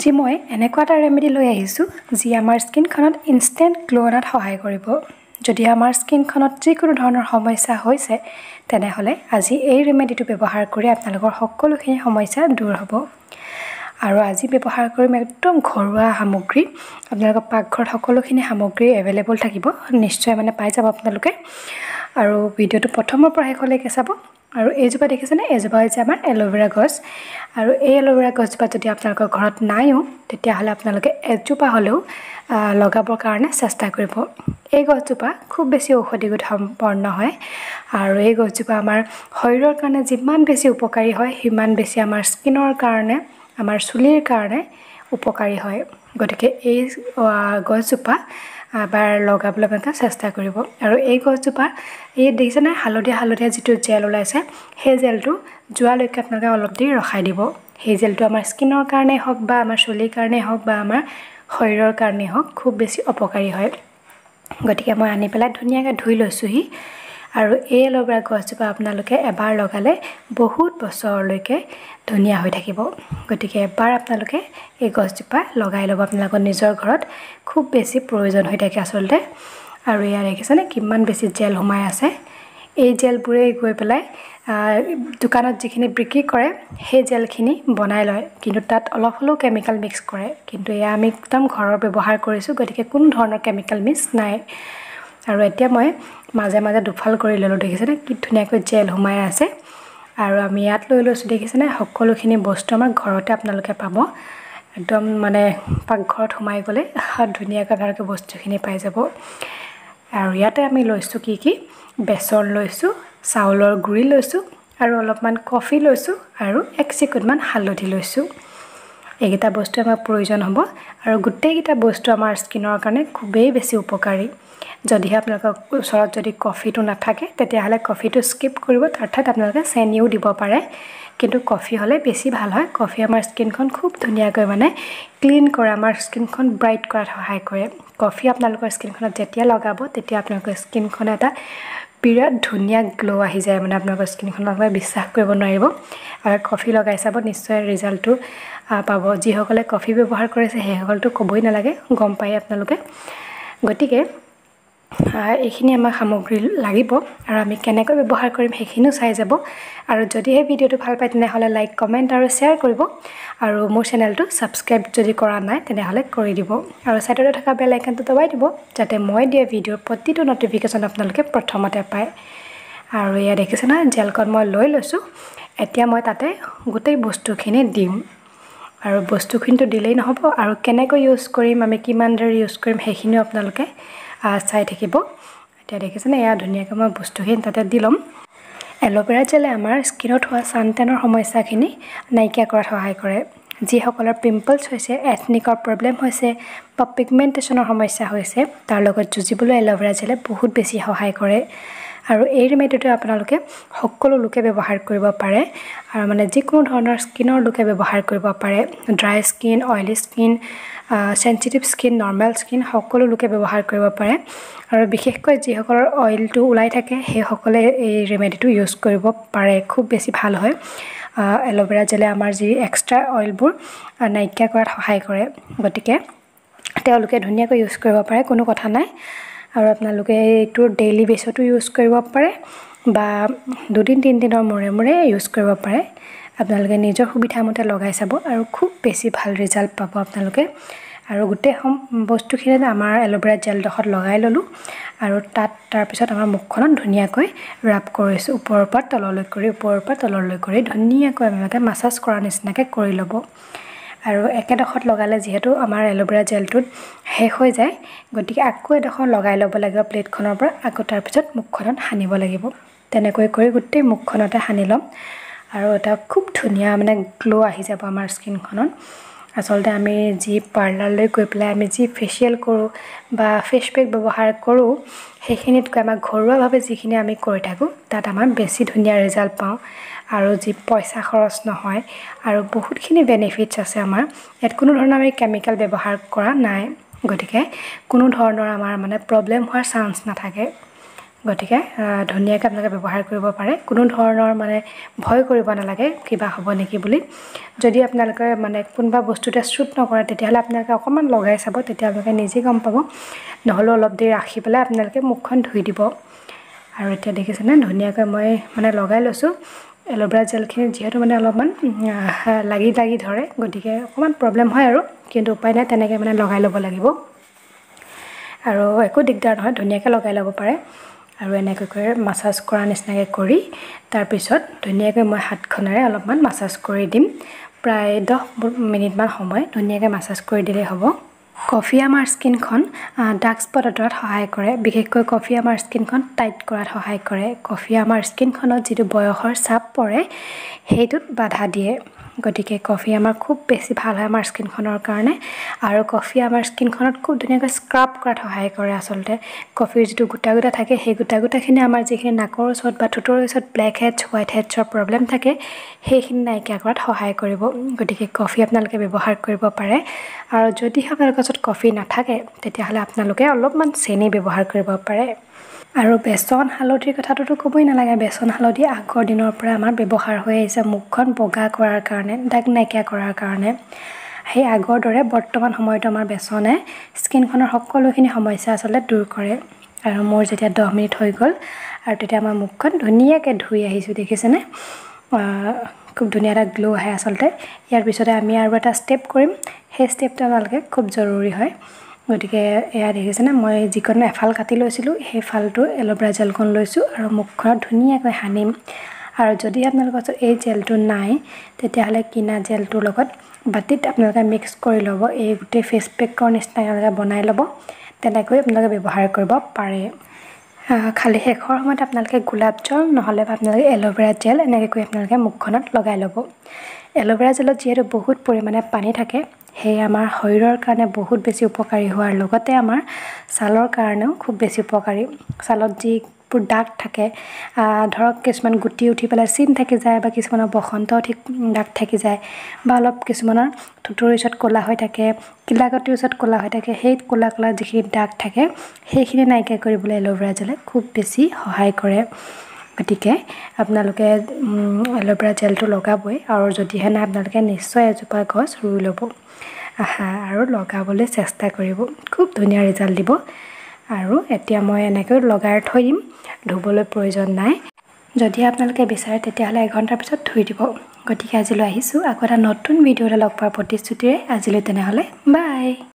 আজি মই এনেকুৱা এটা ৰেমেডি লৈ আহিছোঁ যি আমাৰ স্কিনখনত ইনষ্টেণ্ট গ্লো অনাত সহায় কৰিব। যদি আমাৰ স্কিনখনত যিকোনো ধৰণৰ সমস্যা হৈছে তেনেহ'লে আজি এই ৰেমেডিটো ব্যৱহাৰ কৰি আপোনালোকৰ সকলোখিনি সমস্যা দূৰ হ'ব। আৰু আজি ব্যৱহাৰ কৰিম একদম ঘৰুৱা সামগ্ৰী। আপোনালোকৰ পাকঘৰত সকলোখিনি সামগ্ৰী এভেইলেবল থাকিব, নিশ্চয় পাই যাব আপোনালোকে। আৰু ভিডিঅ'টো প্ৰথমৰ পৰা শেষলৈকে চাব। আৰু এইজোপা দেখিছেনে, এইজোপা হৈছে আমাৰ এল'ভেৰা গছ। আৰু এই এল'ভেৰা গছজোপা যদি আপোনালোকৰ ঘৰত নাইও তেতিয়াহ'লে আপোনালোকে এজোপা হ'লেও লগাবৰ কাৰণে চেষ্টা কৰিব। এই গছজোপা খুব বেছি ঔষধি গুণ সম্পন্ন হয় আৰু এই গছজোপা আমাৰ শৰীৰৰ কাৰণে যিমান বেছি উপকাৰী হয় সিমান বেছি আমাৰ স্কিনৰ কাৰণে, আমাৰ চুলিৰ কাৰণে উপকাৰী হয়। গতিকে এই গছজোপা এবাৰ লগাবলৈ আপোনালোকে চেষ্টা কৰিব। আৰু এই গছজোপা এই দেখিছেনে হালধীয়া যিটো জেল ওলাইছে, সেই জেলটো যোৱালৈকে আপোনালোকে অলপ দেৰি ৰখাই দিব। সেই জেলটো আমাৰ স্কিনৰ কাৰণেই হওক বা আমাৰ চুলিৰ কাৰণেই হওক বা আমাৰ শৰীৰৰ কাৰণেই হওক খুব বেছি অপকাৰী হয়। গতিকে মই আনি পেলাই ধুনীয়াকৈ ধুই লৈছোঁহি। আৰু এই এল'ভেৰা গছজোপা আপোনালোকে এবাৰ লগালে বহুত বছৰলৈকে ধুনীয়া হৈ থাকিব। গতিকে এবাৰ আপোনালোকে এই গছজোপা লগাই ল'ব আপোনালোকৰ নিজৰ ঘৰত, খুব বেছি প্ৰয়োজন হৈ থাকে আচলতে। আৰু এয়া দেখিছেনে কিমান বেছি জেল সোমাই আছে। এই জেলবোৰে গৈ পেলাই দোকানত যিখিনি বিক্ৰী কৰে সেই জেলখিনি বনাই লয়, কিন্তু তাত অলপ হ'লেও কেমিকেল মিক্স কৰে। কিন্তু এয়া আমি একদম ঘৰৰ ব্যৱহাৰ কৰিছোঁ, গতিকে কোনো ধৰণৰ কেমিকেল মিক্স নাই। আৰু এতিয়া মই মাজে মাজে দুফাল কৰি ল'লোঁ, দেখিছেনে কি ধুনীয়াকৈ জেল সোমাই আছে। আৰু আমি ইয়াত লৈ লৈছোঁ দেখিছেনে, সকলোখিনি বস্তু আমাৰ ঘৰতে আপোনালোকে পাব। একদম পাকঘৰত সোমাই গ'লে ধুনীয়াকৈ আপোনালোকে বস্তুখিনি পাই যাব। আৰু ইয়াতে আমি লৈছোঁ কি বেচন লৈছোঁ, চাউলৰ গুড়ি লৈছোঁ আৰু অলপমান কফি লৈছোঁ আৰু এক চিকুটমান হালধি লৈছোঁ। এইকেইটা বস্তু আমাৰ প্ৰয়োজন হ'ব। আৰু গোটেইকেইটা বস্তু আমাৰ স্কিনৰ কাৰণে খুবেই বেছি উপকাৰী। যদিহে আপোনালোকৰ ওচৰত যদি কফিটো নাথাকে তেতিয়াহ'লে কফিটো স্কিপ কৰিব, অৰ্থাৎ আপোনালোকে চেনিও দিব পাৰে। কিন্তু কফি হ'লে বেছি ভাল হয়। কফি আমাৰ স্কিনখন খুব ধুনীয়াকৈ ক্লিন কৰে, আমাৰ স্কিনখন ব্ৰাইট কৰাত সহায় কৰে। কফি আপোনালোকৰ স্কিনখনত যেতিয়া লগাব তেতিয়া আপোনালোকৰ স্কিনখন এটা বিৰাট ধুনীয়া গ্ল' আহি যায়, আপোনালোকৰ স্কিনখনত আপোনালোকে বিশ্বাস কৰিব নোৱাৰিব। আৰু কফি লগাই চাব, নিশ্চয় ৰিজাল্টটো পাব। যিসকলে কফি ব্যৱহাৰ কৰিছে সেইসকলতো ক'বই নালাগে, গম পায় আপোনালোকে। গতিকে এইখিনি আমাক সামগ্ৰী লাগিব আৰু আমি কেনেকৈ ব্যৱহাৰ কৰিম সেইখিনিও চাই যাব। আৰু যদিহে ভিডিঅ'টো ভাল পায় তেনেহ'লে লাইক, কমেণ্ট আৰু শ্বেয়াৰ কৰিব। আৰু মোৰ চেনেলটো ছাবস্ক্ৰাইব যদি কৰা নাই তেনেহ'লে কৰি দিব। আৰু ছাইডতে থকা বেল আইকনটো দবাই দিব যাতে মই দিয়া ভিডিঅ'ৰ প্ৰতিটো ন'টিফিকেশ্যন আপোনালোকে প্ৰথমতে পায়। আৰু এয়া দেখিছে নহয়, জেলকণ মই লৈ লৈছোঁ। এতিয়া মই তাতে গোটেই বস্তুখিনি দিম। আৰু বস্তুখিনিতো দিলেই নহ'ব, আৰু কেনেকৈ ইউজ কৰিম, আমি কিমান দেৰি ইউজ কৰিম সেইখিনিও আপোনালোকে চাই থাকিব। এতিয়া দেখিছেনে, এয়া ধুনীয়াকৈ মই বস্তুখিনি তাতে দি ল'ম। এল'ভেৰা জেলে আমাৰ স্কিনত হোৱা ছানটেনৰ সমস্যাখিনি নাইকিয়া কৰাত সহায় কৰে। যিসকলৰ পিম্পলছ হৈছে, এথনিকৰ প্ৰব্লেম হৈছে বা পিগমেণ্টেশ্যনৰ সমস্যা হৈছে, তাৰ লগত যুঁজিবলৈ এল'ভেৰা জেলে বহুত বেছি সহায় কৰে। আৰু এই ৰেমেডিটো আপোনালোকে সকলো লোকে ব্যৱহাৰ কৰিব পাৰে। আৰু যিকোনো ধৰণৰ স্কিনৰ লোকে ব্যৱহাৰ কৰিব পাৰে। Dry skin, oily skin, sensitive skin, normal skin সকলো লোকে ব্যৱহাৰ কৰিব পাৰে। আৰু বিশেষকৈ যিসকলৰ অইলটো ওলাই থাকে সেইসকলে এই ৰেমেডিটো ইউজ কৰিব পাৰে, খুব বেছি ভাল হয়। এল'ভেৰা জেলে আমাৰ যি এক্সট্ৰা অইলবোৰ নাইকিয়া কৰাত সহায় কৰে। গতিকে তেওঁলোকে ধুনীয়াকৈ ইউজ কৰিব পাৰে, কোনো কথা নাই। আৰু আপোনালোকে এইটো ডেইলি বেছতো ইউজ কৰিব পাৰে বা 2-3 দিনৰ মূৰে ইউজ কৰিব পাৰে। আপোনালোকে নিজৰ সুবিধামতে লগাই চাব আৰু খুব বেছি ভাল ৰিজাল্ট পাব আপোনালোকে। আৰু গোটেই বস্তুখিনি আমাৰ এল'ভেৰা জেলডোখৰত লগাই ল'লোঁ। আৰু তাৰপিছত আমাৰ মুখখনত ধুনীয়াকৈ ৰাব কৰিছোঁ, ওপৰৰ পৰা তললৈ কৰি ধুনীয়াকৈ আপোনালোকে মাছাজ কৰাৰ নিচিনাকৈ কৰি ল'ব। আৰু একেডোখৰত লগালে যিহেতু আমাৰ এল'ভেৰা জেলটোত শেষ হৈ যায়, গতিকে আকৌ এডোখৰ লগাই ল'ব লাগিব প্লেটখনৰ পৰা, আকৌ তাৰপিছত মুখখনত সানিব লাগিব। তেনেকৈ কৰি গোটেই মুখখনতে সানি ল'ম। আৰু এটা খুব ধুনীয়া গ্ল' আহি যাব আমাৰ স্কিনখনত। আচলতে আমি যি পাৰ্লাৰলৈ গৈ পেলাই আমি যি ফেচিয়েল কৰোঁ বা ফেচ পেক ব্যৱহাৰ কৰোঁ সেইখিনিতকৈ আমাৰ ঘৰুৱাভাৱে যিখিনি আমি কৰি থাকোঁ তাত আমাৰ বেছি ধুনীয়া ৰিজাল্ট পাওঁ। আৰু যি পইচা খৰচ নহয় আৰু বহুতখিনি বেনিফিটছ আছে আমাৰ ইয়াত। কোনো ধৰণৰ আমি কেমিকেল ব্যৱহাৰ কৰা নাই, গতিকে কোনো ধৰণৰ আমাৰ প্ৰব্লেম হোৱাৰ চান্স নাথাকে। গতিকে ধুনীয়াকৈ আপোনালোকে ব্যৱহাৰ কৰিব পাৰে কোনো ধৰণৰ মানে ভয় কৰিব নালাগে কিবা হ'ব নেকি বুলি যদি আপোনালোকে মানে কোনোবা বস্তুতে শ্বুট নকৰে তেতিয়াহ'লে আপোনালোকে অকণমান লগাই চাব তেতিয়া আপোনালোকে নিজে গম পাব নহ'লে অলপ দেৰি ৰাখি পেলাই আপোনালোকে মুখখন ধুই দিব আৰু এতিয়া দেখিছেনে ধুনীয়াকৈ মই মানে লগাই লৈছোঁ এল'ভেৰা জেলখিনি যিহেতু মানে অলপমান লাগি ধৰে গতিকে অকণমান প্ৰব্লেম হয় আৰু কিন্তু উপায় নাই তেনেকৈ মানে লগাই ল'ব লাগিব আৰু একো দিগদাৰ নহয় ধুনীয়াকৈ লগাই ল'ব পাৰে আৰু এনেকৈ কৰি মাছাজ কৰা নিচিনাকৈ কৰি তাৰপিছত ধুনীয়াকৈ মই হাতখনেৰে অলপমান মাছাজ কৰি দিম প্ৰায় 10 মিনিটমান সময় ধুনীয়াকৈ মাছাজ কৰি দিলেই হ'ব কফি আমাৰ স্কিনখন ডাৰ্ক স্পট আঁতৰাত সহায় কৰে বিশেষকৈ কফি আমাৰ স্কিনখন টাইট কৰাত সহায় কৰে কফি আমাৰ স্কিনখনত যিটো বয়সৰ চাপ পৰে সেইটোত বাধা দিয়ে গতিকে কফি আমাৰ খুব বেছি ভাল হয় আমাৰ স্কিনখনৰ কাৰণে আৰু কফি আমাৰ স্কিনখনত খুব ধুনীয়াকৈ স্ক্ৰাব কৰাত সহায় কৰে আচলতে কফিৰ যিটো গোটা থাকে সেই গোটাখিনি আমাৰ যিখিনি নাকৰ ওচৰত বা ঠোঁটৰ ওচৰত ব্লেক হেডছ হোৱাইট হেডছৰ প্ৰব্লেম থাকে সেইখিনি নাইকিয়া কৰাত সহায় কৰিব গতিকে কফি আপোনালোকে ব্যৱহাৰ কৰিব পাৰে আৰু যদি আপোনালোকৰ ওচৰত কফি নাথাকে তেতিয়াহ'লে আপোনালোকে অলপমান চেনি ব্যৱহাৰ কৰিব পাৰে আৰু বেচন হালধিৰ কথাটোতো ক'বই নালাগে বেচন হালধি আগৰ দিনৰ পৰা আমাৰ ব্যৱহাৰ হৈ আহিছে মুখখন বগা কৰাৰ কাৰণে দাগ নাইকিয়া কৰাৰ কাৰণে সেই আগৰ দৰে বৰ্তমান সময়তো আমাৰ বেচনে স্কিনখনৰ সকলোখিনি সমস্যা আচলতে দূৰ কৰে আৰু মোৰ যেতিয়া 10 মিনিট হৈ গ'ল আৰু তেতিয়া আমাৰ মুখখন ধুনীয়াকৈ ধুই আহিছোঁ দেখিছেনে খুব ধুনীয়া এটা গ্লো আহে আচলতে ইয়াৰ পিছতে আমি আৰু এটা ষ্টেপ কৰিম সেই ষ্টেপটো আপোনালোকে খুব জৰুৰী হয় গতিকে এয়া দেখিছেনে মই যিকণ এফাল কাটি লৈছিলোঁ সেই ফালটো এল'ভেৰা জেলকণ লৈছোঁ আৰু মুখখনত ধুনীয়াকৈ সানিম আৰু যদি আপোনালোকৰ ওচৰত এই জেলটো নাই তেতিয়াহ'লে কিনা জেলটোৰ লগত বাতিত আপোনালোকে মিক্স কৰি ল'ব এই গোটেই ফেচ পেকৰ নিচিনা আপোনালোকে বনাই ল'ব তেনেকৈ আপোনালোকে ব্যৱহাৰ কৰিব পাৰে খালি শেষৰ সময়ত আপোনালোকে গোলাপ জল নহ'লে বা আপোনালোকে এল'ভেৰা জেল এনেকৈ কৰি আপোনালোকে মুখখনত লগাই ল'ব এল'ভেৰা জেলত যিহেতু বহুত পৰিমাণে পানী থাকে সেয়ে আমাৰ শৰীৰৰ কাৰণে বহুত বেছি উপকাৰী হোৱাৰ লগতে আমাৰ ছালৰ কাৰণেও খুব বেছি উপকাৰী ছালত যিবোৰ দাগ থাকে ধৰক কিছুমান গুটি উঠি পেলাই চিন থাকি যায় বা কিছুমানৰ বসন্ত উঠি দাগ থাকি যায় বা অলপ কিছুমানৰ ঠোঁটৰ ওচৰত ক'লা হৈ থাকে কিলাকতিৰ ওচৰত ক'লা হৈ থাকে সেই ক'লা যিখিনি দাগ থাকে সেইখিনি নাইকিয়া কৰিবলৈ এল'ভেৰা জেলে খুব বেছি সহায় কৰে গতিকে আপোনালোকে এল'ভেৰা জেলটো লগাবই আৰু যদিহে নাই আপোনালোকে নিশ্চয় এজোপা গছ ৰুই ল'ব আৰু লগাবলৈ চেষ্টা কৰিব খুব ধুনীয়া ৰিজাল্ট দিব আৰু এতিয়া মই এনেকৈ লগাই থৈ দিম ধুবলৈ প্ৰয়োজন নাই যদি আপোনালোকে বিচাৰে তেতিয়াহ'লে 1 ঘণ্টাৰ পিছত ধুই দিব গতিকে আজিলৈ আহিছোঁ আকৌ এটা নতুন ভিডিঅ'ৰে লগ পোৱাৰ প্ৰতিশ্ৰুতিৰে আজিলৈ তেনেহ'লে বাই